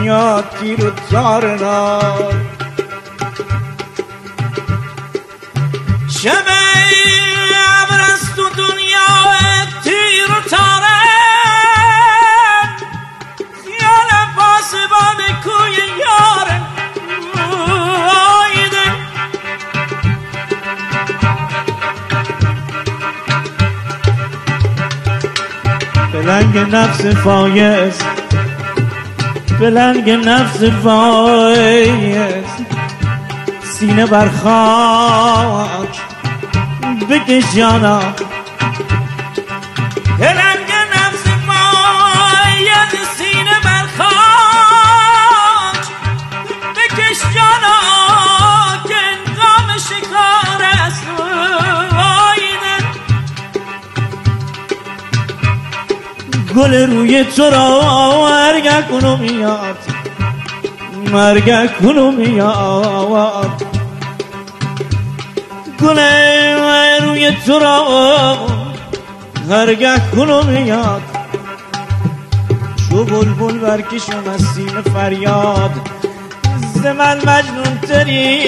میاد تیر و تار نار شب ابر است تو دنیا تیر و تاره خیال پاسبان کوی یاره آیده بلنگ نفس فایز بلنگ نفس فایز سینه بر خاک بکش جانا بلنگ نفس فایز سینه بر خاک بکش جانا که انقام شکار است گل روی تو را مرگ کنو میاد مرگ کنو میاد گل روی تو را مرگ کنو میاد چو بلبل برکشم از سینه فریاد ز من مجنون تری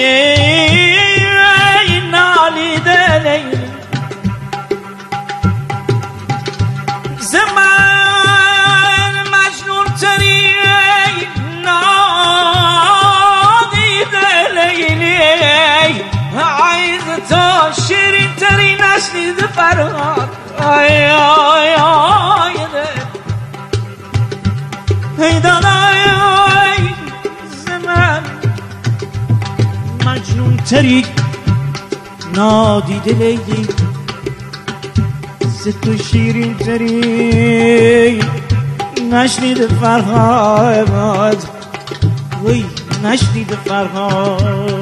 نالیده لیلی ز من مجنون تری نادیده لیلی عیز تا شیرین تری نشنیده فرهاد آی آی آی ای دانای ز من مجنون تری نادیده لیلی ز تو شیرین تری نشنیده فرهاد وی نشنیده فرهاد